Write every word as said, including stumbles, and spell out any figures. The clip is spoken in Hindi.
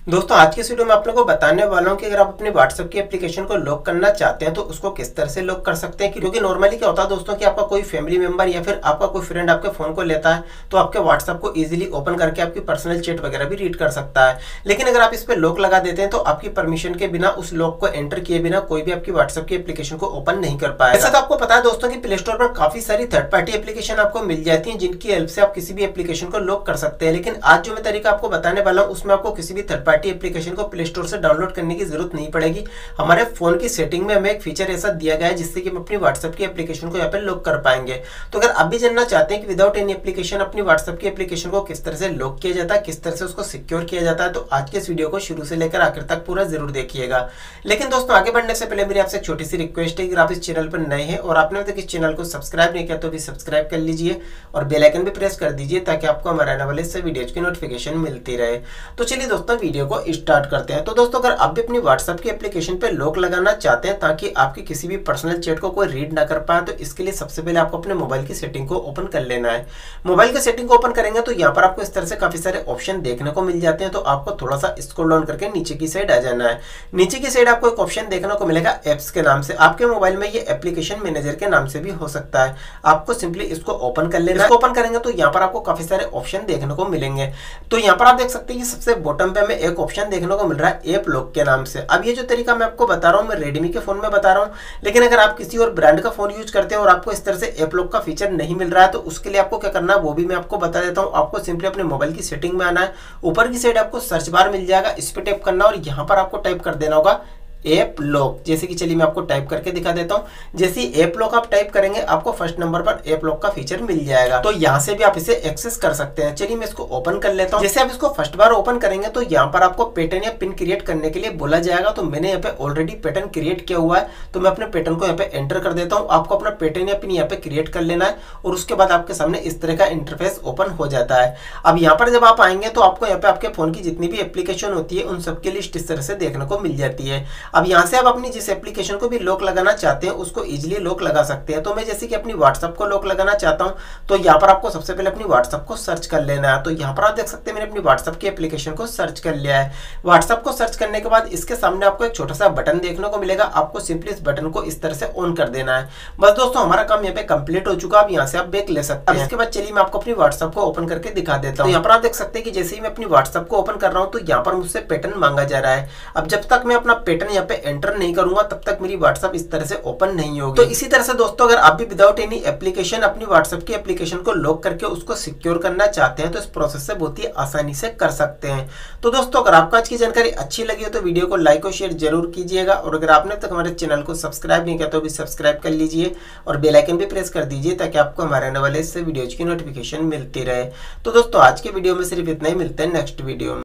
दोस्तों आज के इस वीडियो में आप लोगों को बताने वाला हूं कि अगर आप अपने व्हाट्सएप की एप्लीकेशन को लॉक करना चाहते हैं तो उसको किस तरह से लॉक कर सकते हैं। क्योंकि नॉर्मली क्या होता है दोस्तों कि आपका कोई फैमिली मेंबर या फिर आपका कोई फ्रेंड आपके फोन को लेता है तो आपके व्हाट्सएप को इजीली ओपन करके आपकी पर्सनल चैट वगैरह भी रीड कर सकता है। लेकिन अगर आप इस पर लॉक लगा देते हैं तो आपकी परमिशन के बिना, उस लॉक को एंटर किए बिना कोई भी आपकी व्हाट्सएप की एप्लीकेशन को ओपन नहीं कर पाएगा। ऐसा तो आपको पता है दोस्तों की प्ले स्टोर पर काफी सारी थर्ड पार्टी एप्लीकेशन आपको मिल जाती है जिनकी हेल्प से आप किसी भी एप्लीकेशन को लॉक कर सकते हैं। लेकिन आज जो मैं तरीका आपको बताने वाला हूँ उसमें आपको किसी भी थर्ड पार्टी एप्लीकेशन को प्ले स्टोर से डाउनलोड करने की जरूरत नहीं पड़ेगी। हमारे फोन की सेटिंग में हमें एक फीचर ऐसा दिया गया है जिससे कि हम अपनी व्हाट्सएप की एप्लीकेशन को यहाँ पे लॉक कर पाएंगे। तो अगर आप भी जानना चाहते हैं कि विदाउट एनी एप्लीकेशन अपनी व्हाट्सएप की एप्लीकेशन को किस तरह से लॉक किया जाता है, किस तरह से उसको सिक्योर किया जाता है, तो आज के इस वीडियो को शुरू से लेकर आखिर तक पूरा जरूर देखिएगा। लेकिन दोस्तों आगे बढ़ने से पहले मेरी आपसे एक छोटी सी रिक्वेस्ट है कि आप इस चैनल पर नए हैं और आपने अभी तक इस चैनल को सब्सक्राइब नहीं किया तो भी सब्सक्राइब कर लीजिए और बेल आइकन भी प्रेस कर दीजिए ताकि आपको हमारे आने वाले से वीडियोज की नोटिफिकेशन मिलती रहे। तो चलिए दोस्तों वीडियो को स्टार्ट करते हैं। तो दोस्तों अगर आप भी अपनी व्हाट्सएप की एप्लीकेशन पे लॉक लगाना चाहते हैं ताकि आपकी किसी भी पर्सनल चैट को कोई रीड ना कर पाए तो इसके लिए सबसे पहले आपको अपने मोबाइल की सेटिंग को ओपन कर लेना है। मोबाइल की सेटिंग को ओपन करेंगे तो यहाँ पर आपको इस तरह से काफी सारे ऑप्शन देखने को मिल जाते हैं। तो आपको थोड़ा सा स्क्रॉल डाउन करके नीचे की साइड आ जाना है। नीचे की साइड आपको एक ऑप्शन देखने को मिलेगा एप्स के नाम से। आपके मोबाइल में ये एप्लीकेशन मैनेजर के नाम से भी हो सकता है। आपको सिंपली इसको ओपन कर लेना है। ओपन करेंगे तो यहाँ पर आपको काफी सारे ऑप्शन देखने को मिलेंगे। तो यहाँ पर आप देख सकते हैं कि सबसे बॉटम पे हमें एक ऑप्शन देखने को मिल रहा है ऐप लॉक के नाम से। अब ये जो तरीका मैं आपको बता रहा हूँ मैं रेडमी के फोन में बता रहा हूँ, लेकिन अगर आप किसी और ब्रांड का फोन यूज करते हैं और आपको इस तरह से ऐप लॉक का फीचर नहीं मिल रहा है तो उसके लिए आपको क्या करना है वो भी मैं आपको बता देता हूँ। आपको सिंपली अपने मोबाइल की सेटिंग में आना है। ऊपर की साइड आपको सर्च बार मिल जाएगा, इस पर टैप करना और यहाँ पर आपको टाइप कर देना होगा ऐप लॉक। जैसे कि चलिए मैं आपको टाइप करके दिखा देता हूं। जैसे ही ऐप लॉक आप टाइप करेंगे आपको फर्स्ट नंबर पर ऐप लॉक का फीचर मिल जाएगा। तो यहां से भी आप इसे एक्सेस कर सकते हैं। चलिए मैं इसको ओपन कर लेता हूं। जैसे आप इसको फर्स्ट बार ओपन करेंगे तो यहां पर आपको पैटर्न या पिन क्रिएट करने के लिए बोला जाएगा। तो मैंने यहाँ पे ऑलरेडी पैटर्न क्रिएट किया हुआ है तो मैं अपने पैटर्न को यहाँ पे एंटर कर देता हूँ। आपको अपना पैटर्न या पिन यहाँ पे क्रिएट कर लेना है और उसके बाद आपके सामने इस तरह का इंटरफेस ओपन हो जाता है। अब यहाँ पर जब आप आएंगे तो आपको यहाँ पे आपके फोन की जितनी भी एप्लीकेशन होती है उन सबकी लिस्ट इस तरह से देखने को मिल जाती है। अब यहाँ से आप अपनी जिस एप्लीकेशन को भी लॉक लगाना चाहते हैं उसको इजीली लॉक लगा सकते हैं। तो मैं जैसे कि अपनी व्हाट्सएप को लॉक लगाना चाहता हूं तो यहाँ पर आपको सबसे पहले अपनी व्हाट्सएप को सर्च कर लेना है। तो यहाँ पर आप देख सकते हैं मैंने अपनी व्हाट्सएप की एप्लीकेशन को सर्च कर लिया है। व्हाट्सएप को सर्च करने के बाद इसके सामने आपको एक छोटा सा बटन देखने को मिलेगा। आपको सिंपली इस बटन को इस तरह से ऑन कर देना है। बस दोस्तों हमारा काम यहाँ पे कंप्लीट हो चुका। अब यहाँ से आप बैक ले सकते हैं। इसके बाद चलिए मैं आपको अपनी व्हाट्सएप को ओपन करके दिखा देता हूँ। यहाँ पर आप देख सकते हैं कि जैसे ही मैं अपनी व्हाट्सएप को ओपन कर रहा हूँ तो यहाँ पर मुझसे पैटर्न मांगा जा रहा है। अब जब तक मैं अपना पैटर्न यहाँ पे एंटर नहीं करूंगा तब तक मेरी व्हाट्सएप इस तरह से ओपन नहीं होगी। तो इसी तरह से दोस्तों अगर आप भी विदाउट एनी एप्लीकेशन अपनी व्हाट्सएप की एप्लीकेशन को लॉक करके उसको सिक्योर करना चाहते हैं तो इस प्रोसेस से बहुत ही आसानी से कर सकते हैं। तो दोस्तों अगर आपको आज की जानकारी अच्छी लगी हो तो वीडियो को लाइक और शेयर जरूर कीजिएगा और अगर आपने अब तक हमारे चैनल को सब्सक्राइब नहीं किया तो भी सब्सक्राइब कर लीजिए और बेल आइकन भी प्रेस कर दीजिए ताकि आपको हमारे आने वाले इससे वीडियोज की नोटिफिकेशन मिलती रहे। तो दोस्तों आज के वीडियो में सिर्फ इतना ही। मिलते हैं नेक्स्ट वीडियो में।